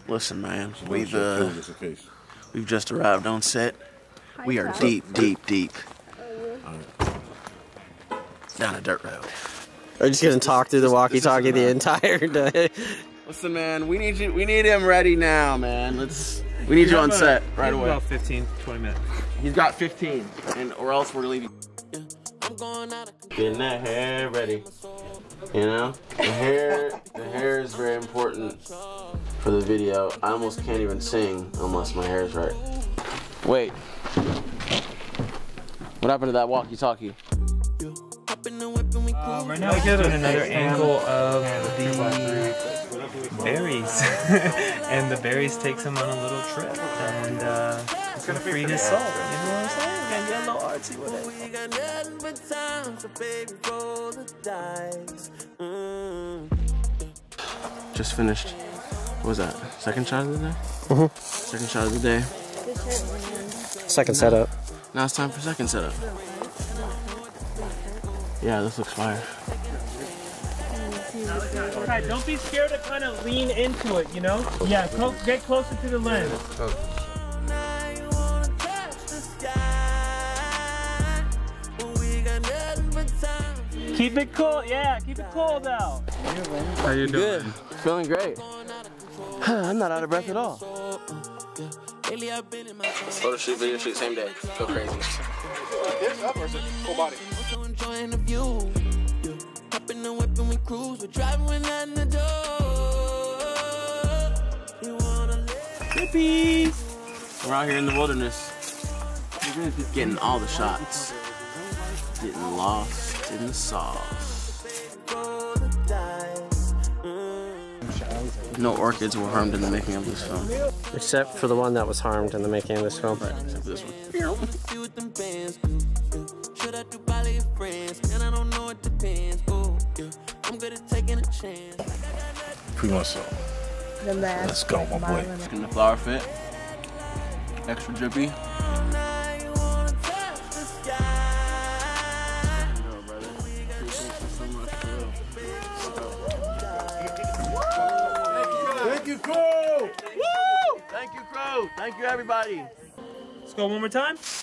Listen, man, we've just arrived on set. We are deep down a dirt road. We're just gonna talk through the walkie-talkie the entire day. Listen, man, we need him ready now, man. We need you on set right away. About 15, 20 minutes. He's got 15, or else we're leaving. Getting that hair ready. You know, the hair is very important for the video. I almost can't even sing unless my hair is right. Wait, what happened to that walkie-talkie? Right now we're doing another angle of the berries, and the berries takes him on a little trip, and it's gonna free his soul. You know what I'm saying? We're gonna get a little artsy with it. Just finished. What was that? Second shot of the day? Second shot of the day. Second setup. Now it's time for second setup. Yeah, this looks fire. Okay, don't be scared to kind of lean into it, you know? Yeah, get closer to the lens. Keep it cool, yeah, keep it cool though. How you doing? Good. Feeling great. I'm not out of breath at all. Photo shoot, video shoot, same day. Feel crazy. This up or is it full body? Hippies! We're out here in the wilderness. Getting all the shots. Getting lost in the sauce. No orchids were harmed in the making of this film. Except for the one that was harmed in the making of this film. Right, except for this one. Pretty much so. Let's go, my boy. Getting the flower fit. Extra drippy. Thank you, Crow! Woo! Thank you, Crow. Thank you, everybody. Let's go one more time.